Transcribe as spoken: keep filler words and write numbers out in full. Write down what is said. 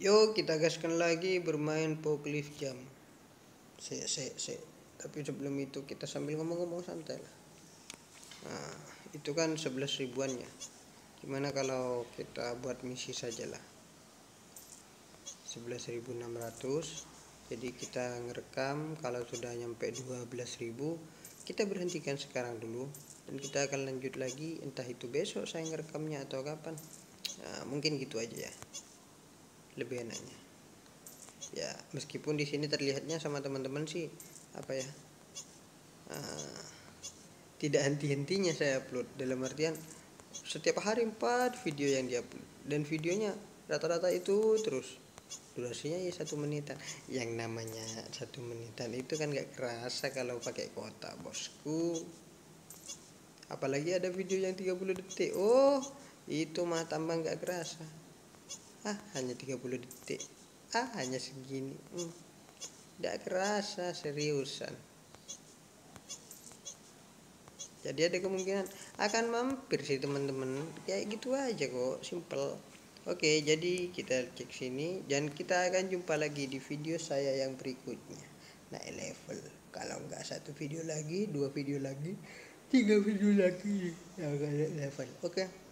Yuk kita gaskan lagi bermain Forklift Jam. Se se se. Tapi sebelum itu kita sambil ngomong-ngomong santai lah. Nah, itu kan sebelas ribuannya. Gimana kalau kita buat misi saja lah. sebelas ribu enam ratus. Jadi kita ngerekam kalau sudah nyampe dua belas ribu, kita berhentikan sekarang dulu dan kita akan lanjut lagi, entah itu besok saya ngerekamnya atau kapan. Nah, mungkin gitu aja ya. Lebih enaknya. Ya, meskipun di sini terlihatnya sama teman-teman sih apa ya? Uh, tidak henti-hentinya saya upload, dalam artian setiap hari empat video yang diupload dan videonya rata-rata itu terus durasinya ya satu menitan. Yang namanya satu menitan itu kan gak kerasa kalau pakai kuota, bosku. Apalagi ada video yang tiga puluh detik. Oh, itu mah tambah gak kerasa. Ah, hanya tiga puluh detik. Ah, hanya segini. Hmm. Gak kerasa, seriusan. Jadi ada kemungkinan akan mampir sih teman-teman. Kayak gitu aja kok, simple. Oke, jadi kita cek sini dan kita akan jumpa lagi di video saya yang berikutnya. Naik level. Kalau nggak satu video lagi, dua video lagi, tiga video lagi, ya naik level. Oke.